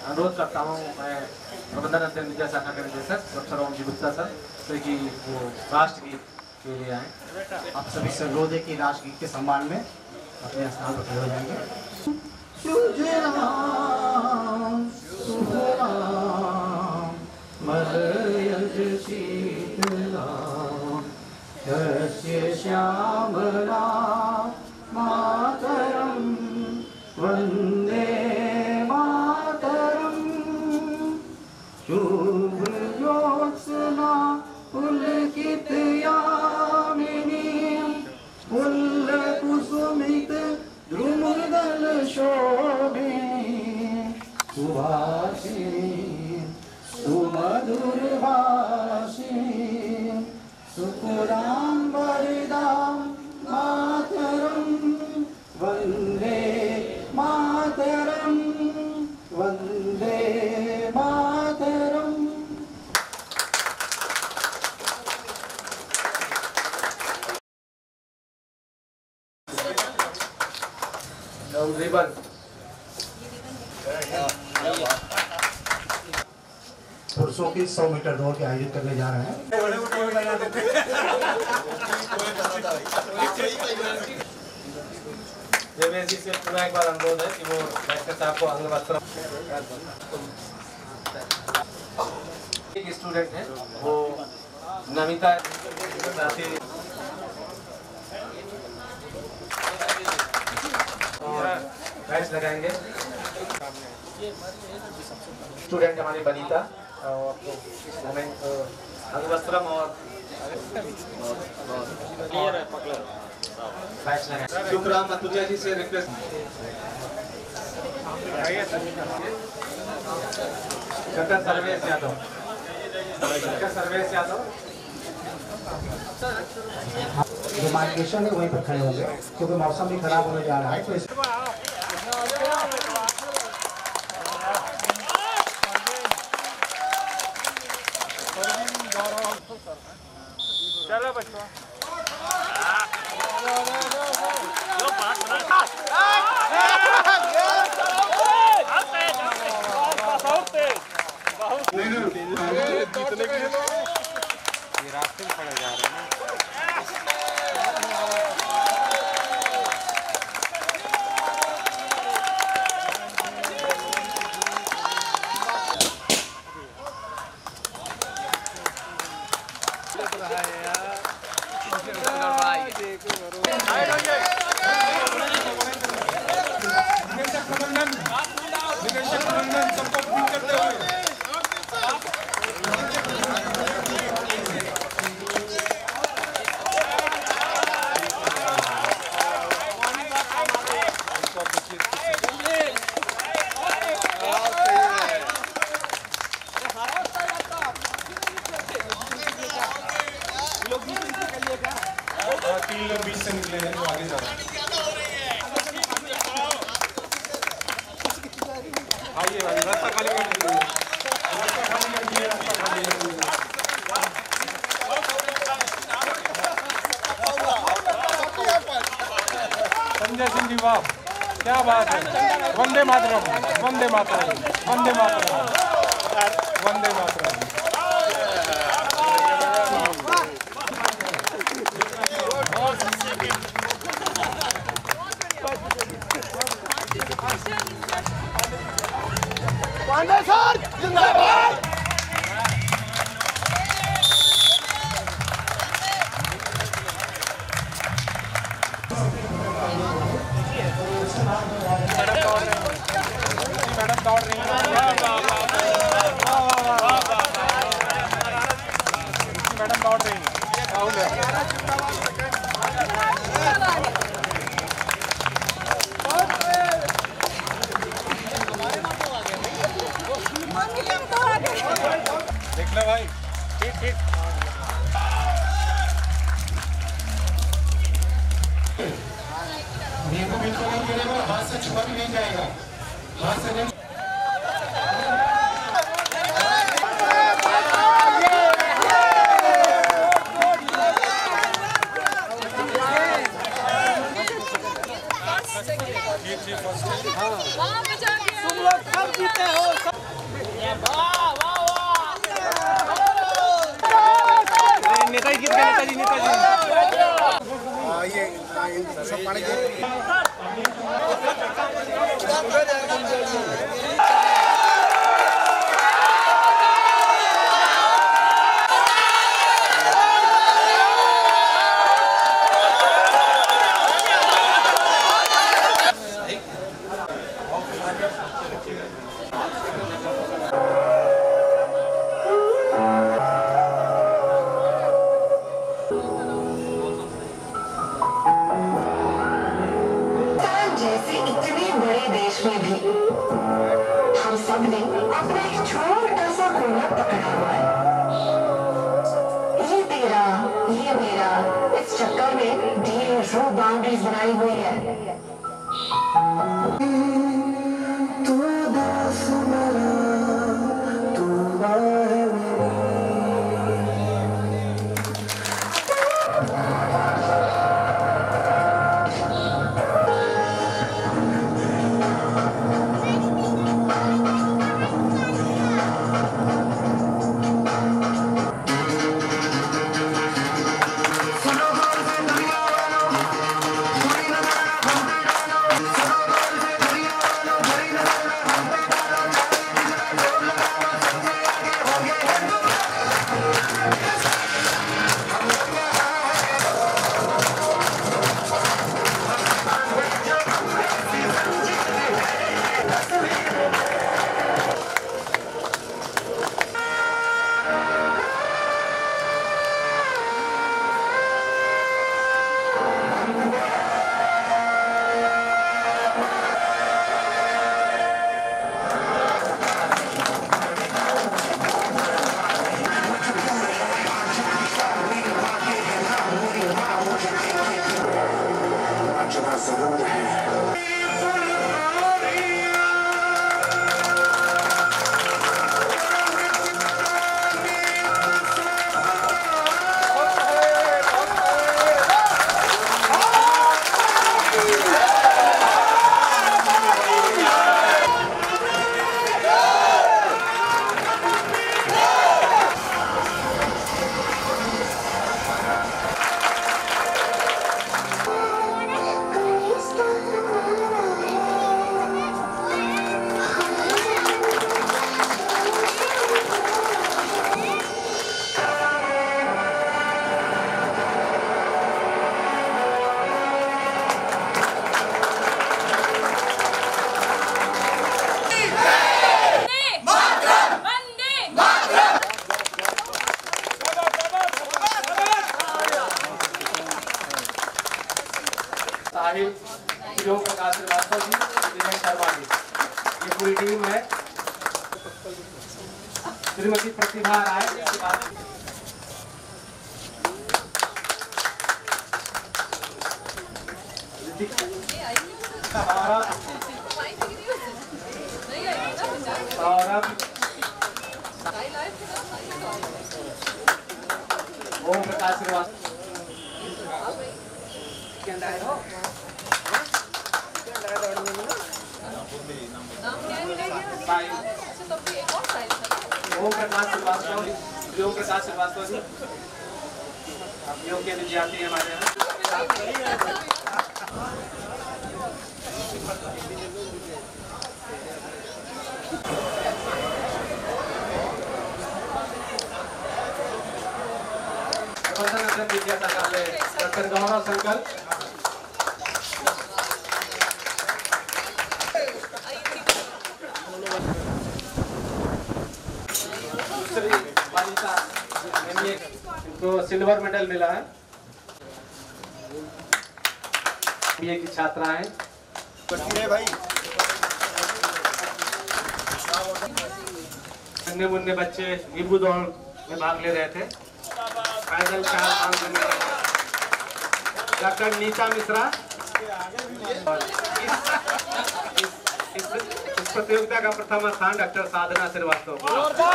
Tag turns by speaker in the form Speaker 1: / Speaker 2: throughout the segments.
Speaker 1: अनुरोध करता हूँ मैं प्रबंधन अध्ययन विद्या शाखा के निदेशक डॉक्टर ओम जी गुप्ता सर से कि वो राष्ट्रगीत के लिए आए।
Speaker 2: आप सभी से अनुरोध है कि राष्ट्रगीत के सम्मान में अपने स्थान पर खड़े हो जाएंगे। श्यामला मातरम वंदे मातरम शुभ ज्योत्सना पुलकित यामिनी पुल्लकुसुमित द्रुमदल शोभिनी सुभाषिणी सुमधुर भाषिणी सुपुरां वरदां मातरं वन्दे मातरं वन्दे मातरं।
Speaker 1: रिबन
Speaker 2: पुरुषों की 100 मीटर दौड़ के आयोजित करने जा रहे हैं।
Speaker 1: देवेशी से पुनः एक बार अनुरोध है कि वो डायरेक्टर साहब को अंग वस्त्र। एक स्टूडेंट है वो नमिता बैच लगाएंगे। स्टूडेंट हमारी बनीता और अंगवस्त्रम और शुभराम मतुजा जी से request. Doctor Sarvesh Yadav, doctor Sarvesh Yadav
Speaker 2: जो मार्केशन है वहीं पर खड़े होंगे क्योंकि मौसम भी खराब होने जा रहा है। तो
Speaker 3: चलो बच्चों जीतने के लिए ये रास्ते में खड़े जा रहे हैं। तीन लोग बीच से निकले हैं जो आगे जा रहे हैं। आइए भाई रास्ता खाली कर दीजिए, रास्ता खाली कर दीजिए, रास्ता खाली कर दीजिए। संजय सिंह जी वाह क्या बात है। वंदे मातरम वंदे मातरम वंदे मातरम वंदे मातरम।
Speaker 4: पांडे सर जिंदाबाद।
Speaker 3: मैडम दौड़ रही हैं। मैडम दौड़ रही हैं। देख लो भाई ठीक ठीक।
Speaker 2: नियमों बिल्कुल नहीं गिरेगा, हाथ से छुआ भी नहीं जाएगा, हाथ से नहीं।
Speaker 4: तुम लोग सब जीते हो।
Speaker 3: नेताजी गीत गा, नेताजी
Speaker 5: ये सब पानी
Speaker 6: में भी हम सब ने अपना एक छोटा सा कोना पकड़ा हुआ है। ये तेरा, ये मेरा, इस चक्कर में ढेर रो बाउंड्रीज बनाई हुई है। तू दास मेरा, तू है
Speaker 1: साहिब प्रकाश श्रीवास्तव जी, विनय शर्मा जी, ये पूरी टीम है। श्रीमती प्रतिभा राय, सौरभ, ओम प्रकाश श्रीवास्तव, ओम प्रकाश श्रीवास्तव, ओम प्रकाश श्रीवास्तव जी योग के विद्यार्थी हमारे यहाँ। विद्या संकालय डॉक्टर गौरव संकल्प, तो सिल्वर मेडल मिला है। बीए की छात्रा है
Speaker 5: भाई।
Speaker 1: नन्हे मुन्ने बच्चे नींबू दौड़ में भाग ले रहे थे। पैदल 4-5 दिन में डॉक्टर नीता मिश्रा। इस प्रतियोगिता का प्रथम स्थान डॉक्टर साधना श्रीवास्तव को।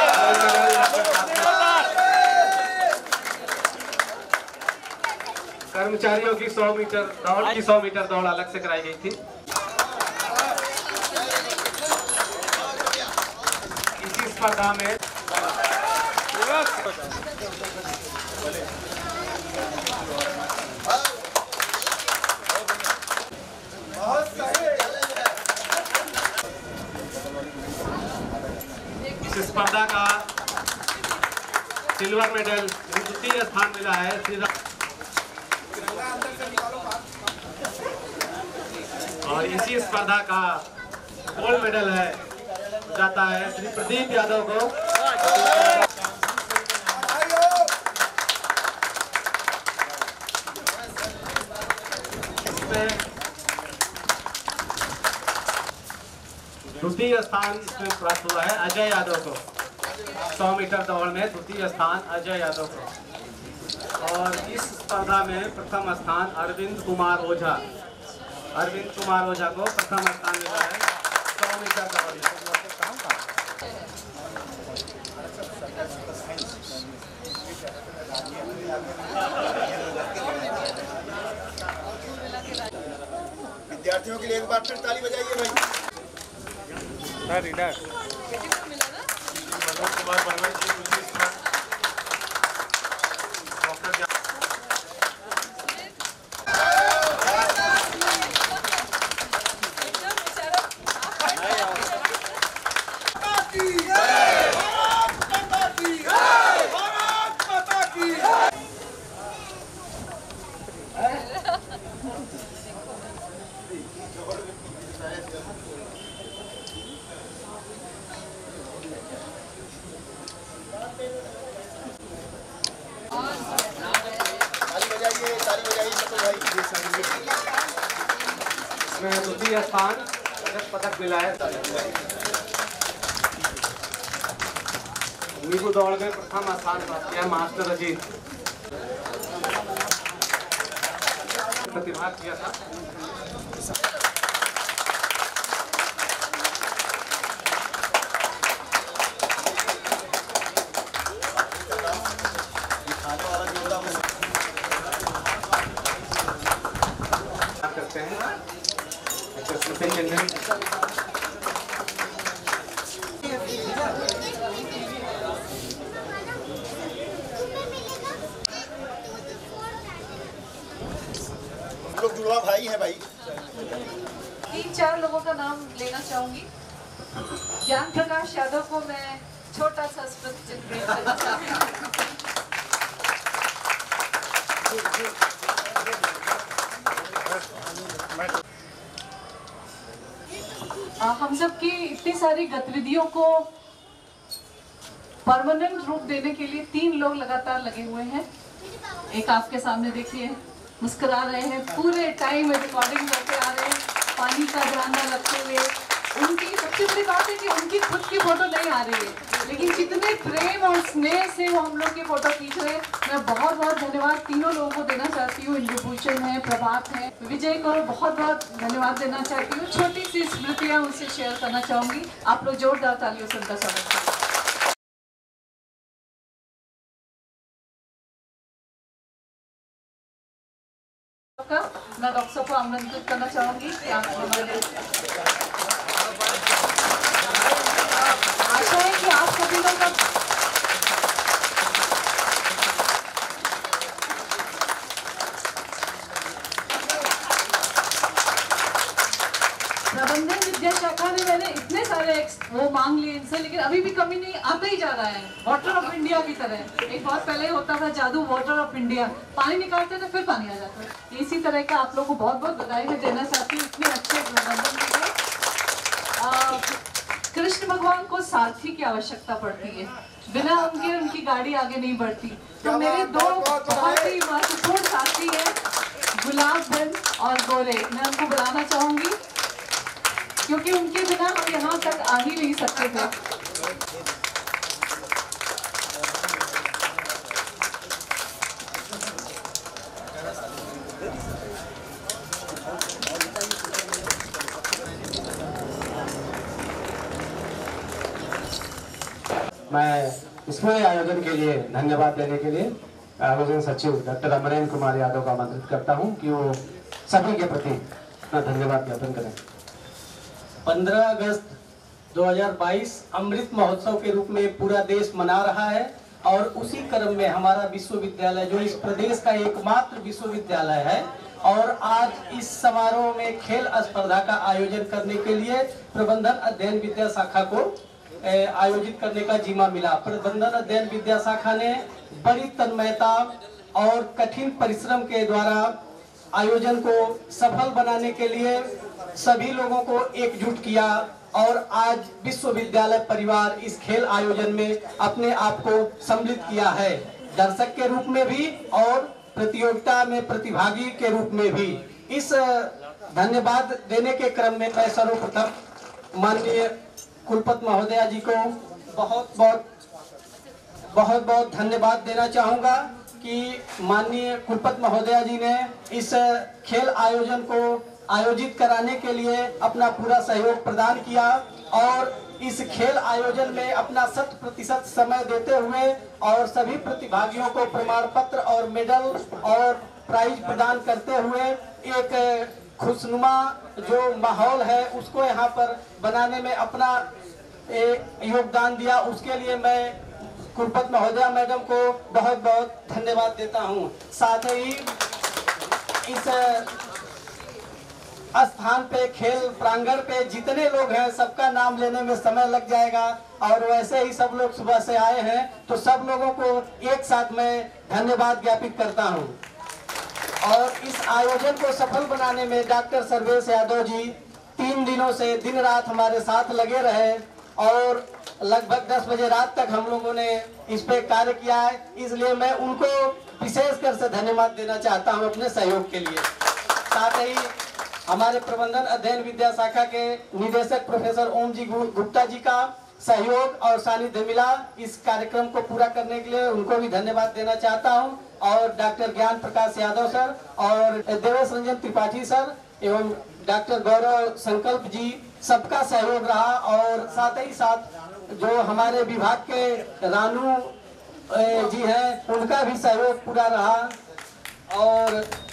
Speaker 1: कर्मचारियों की 100 मीटर दौड़ अलग से कराई गई थी। स्पर्धा में इस स्पर्धा का सिल्वर मेडल द्वितीय स्थान मिला है और इसी स्पर्धा का गोल्ड मेडल है जाता है श्री प्रदीप यादव को। द्वितीय स्थान प्राप्त हुआ है अजय यादव को। 100 मीटर दौड़ में द्वितीय स्थान अजय यादव को। और इस स्पर्धा में प्रथम स्थान अरविंद कुमार ओझा को प्रथम स्थान मिला है 100 मीटर दौड़ में।
Speaker 5: विद्यार्थियों के लिए एक बार फिर ताली बजाइए भाई। मनोज कुमार बलवन जी दूसरी स्थान, डॉक्टर
Speaker 1: द्वितीय स्थान रजत पदक मिला है। नींबू दौड़ में प्रथम स्थान प्राप्त किया मास्टर अजीत, प्रतिभाग किया था। करते हैं
Speaker 5: लोग जुड़वा भाई है भाई।
Speaker 7: 3-4 लोगों का नाम लेना चाहूंगी। ज्ञान प्रकाश यादव को मैं छोटा सा स्मृति चिन्ह भेंट करना चाहती हूँ। हम सब की इतनी सारी गतिविधियों को परमानेंट रूप देने के लिए 3 लोग लगातार लगे हुए हैं। एक आपके सामने देखिए मुस्कुरा रहे हैं, पूरे टाइम रिकॉर्डिंग करते आ रहे हैं, पानी का ध्यान न रखते हुए। उनकी सबसे बड़ी बात है कि उनकी खुद की फोटो नहीं आ रही है, लेकिन जितने प्रेम और स्नेह से वो हम लोग की फोटो खींच रहे हैं, मैं बहुत बहुत धन्यवाद तीनों लोगों को देना चाहती हूँ। इंद्रभूषण है, प्रभात है, विजय को बहुत बहुत धन्यवाद देना चाहती हूँ। छोटी सी स्मृतियाँ उनसे शेयर करना चाहूँगी। आप लोग जोरदार तालियों से उनका स्वागत करें। मैं डॉक्टर साहब को आमंत्रित करना चाहूंगी कि आप हमारे आशा है कि आप सभी लोग प्रबंधन विद्या शाखा में मैंने इतने सारे वो मांग लिए इनसे, लेकिन अभी भी कमी नहीं आता ही जा रहा है। वाटर ऑफ इंडिया की तरह एक बहुत पहले होता था जादू वाटर ऑफ इंडिया, पानी निकालते थे फिर पानी आ जाता है। इसी तरह का आप लोगों को बहुत बहुत बधाई मैं देना चाहती हूँ इतने अच्छे प्रबंधन के लिए। कृष्ण भगवान को सारथी की आवश्यकता पड़ती है, बिना उनके उनकी गाड़ी आगे नहीं बढ़ती। तो मेरे 2 बहुत ही महत्वपूर्ण साथी है गुलाब बन और गोरे, मैं उनको बुलाना चाहूंगी क्योंकि उनके बिना हम यहाँ तक आ ही नहीं सकते थे।
Speaker 2: मैं इसमें आयोजन के लिए धन्यवाद देने के लिए आयोजन सचिव डॉक्टर अमरेंद्र कुमार यादव को आमंत्रित करता हूं कि वो सभी के प्रति अपना धन्यवाद ज्ञापन करें।
Speaker 8: 15 अगस्त 2022 अमृत महोत्सव के रूप में पूरा देश मना रहा है और उसी क्रम में हमारा विश्वविद्यालय जो इस प्रदेश का एकमात्र विश्वविद्यालय है और आज इस समारोह में खेल स्पर्धा का आयोजन करने के लिए प्रबंधन अध्ययन विद्या शाखा को आयोजित करने का जिम्मा मिला। प्रबंधन अध्ययन विद्या शाखा ने बड़ी तन्मयता और कठिन परिश्रम के द्वारा आयोजन को सफल बनाने के लिए सभी लोगों को एकजुट किया और आज विश्वविद्यालय परिवार इस खेल आयोजन में अपने आप को सम्मिलित किया है, दर्शक के रूप में भी और प्रतियोगिता में प्रतिभागी के रूप में भी। इस धन्यवाद देने के क्रम में मैं सर्वप्रथम माननीय कुलपति महोदया जी को बहुत बहुत धन्यवाद देना चाहूँगा कि माननीय कुलपति महोदया जी ने इस खेल आयोजन को आयोजित कराने के लिए अपना पूरा सहयोग प्रदान किया और इस खेल आयोजन में अपना 100% समय देते हुए और सभी प्रतिभागियों को प्रमाण पत्र और मेडल और प्राइज प्रदान करते हुए एक खुशनुमा जो माहौल है उसको यहाँ पर बनाने में अपना योगदान दिया। उसके लिए मैं कुलपति महोदया मैडम को बहुत बहुत धन्यवाद देता हूँ। साथ ही इस स्थान पे खेल प्रांगण पे जितने लोग हैं सबका नाम लेने में समय लग जाएगा और वैसे ही सब लोग सुबह से आए हैं तो सब लोगों को एक साथ मैं धन्यवाद ज्ञापित करता हूं। और इस आयोजन को सफल बनाने में डॉक्टर सर्वेश यादव जी 3 दिनों से दिन रात हमारे साथ लगे रहे और लगभग 10 बजे रात तक हम लोगों ने इस पे कार्य किया है, इसलिए मैं उनको विशेषकर से धन्यवाद देना चाहता हूं अपने सहयोग के लिए। साथ ही हमारे प्रबंधन अध्ययन विद्या शाखा के निदेशक प्रोफेसर ओम जी गुप्ता जी का सहयोग और सानिध्य मिला इस कार्यक्रम को पूरा करने के लिए, उनको भी धन्यवाद देना चाहता हूं। और डॉक्टर ज्ञान प्रकाश यादव सर और देवेश रंजन त्रिपाठी सर एवं डॉक्टर गौरव संकल्प जी सबका सहयोग रहा और साथ ही साथ जो हमारे विभाग के रानू जी हैं उनका भी सहयोग पूरा रहा और